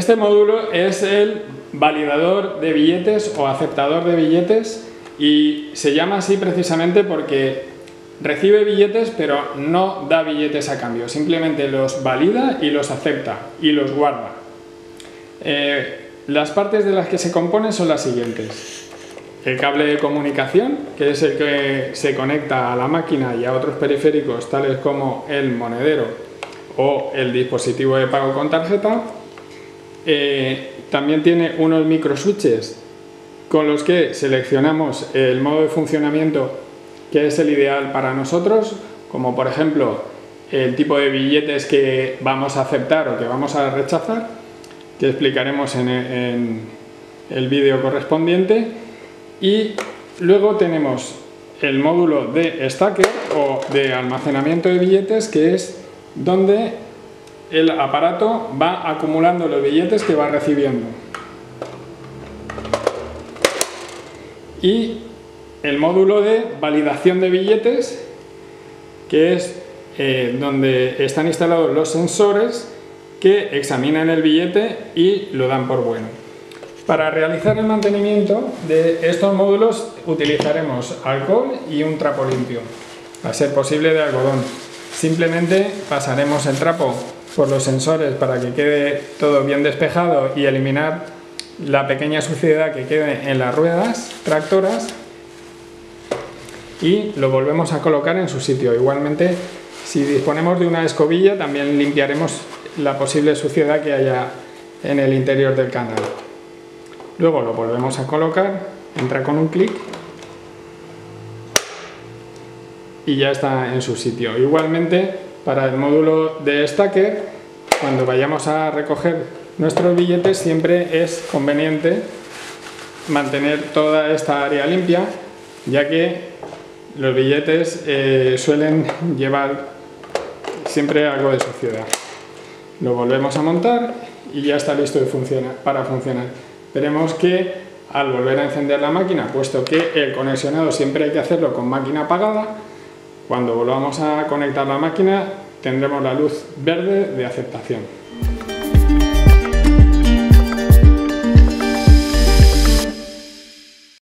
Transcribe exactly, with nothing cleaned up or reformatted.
Este módulo es el validador de billetes o aceptador de billetes y se llama así precisamente porque recibe billetes pero no da billetes a cambio, simplemente los valida y los acepta y los guarda. Eh, las partes de las que se compone son las siguientes: el cable de comunicación, que es el que se conecta a la máquina y a otros periféricos tales como el monedero o el dispositivo de pago con tarjeta. Eh, también tiene unos microswitches con los que seleccionamos el modo de funcionamiento que es el ideal para nosotros, como por ejemplo el tipo de billetes que vamos a aceptar o que vamos a rechazar, que explicaremos en, en el vídeo correspondiente. Y luego tenemos el módulo de stacker o de almacenamiento de billetes, que es donde el aparato va acumulando los billetes que va recibiendo. Y el módulo de validación de billetes, que es eh, donde están instalados los sensores que examinan el billete y lo dan por bueno. Para realizar el mantenimiento de estos módulos utilizaremos alcohol y un trapo limpio, a ser posible de algodón. Simplemente pasaremos el trapo por los sensores para que quede todo bien despejado y eliminar la pequeña suciedad que quede en las ruedas tractoras, y lo volvemos a colocar en su sitio. Igualmente, si disponemos de una escobilla, también limpiaremos la posible suciedad que haya en el interior del canal. Luego lo volvemos a colocar, entra con un clic y ya está en su sitio. Igualmente, para el módulo de stacker, cuando vayamos a recoger nuestros billetes, siempre es conveniente mantener toda esta área limpia, ya que los billetes eh, suelen llevar siempre algo de suciedad. Lo volvemos a montar y ya está listo de funcionar, para funcionar. Veremos que al volver a encender la máquina, puesto que el conexionado siempre hay que hacerlo con máquina apagada, cuando volvamos a conectar la máquina tendremos la luz verde de aceptación.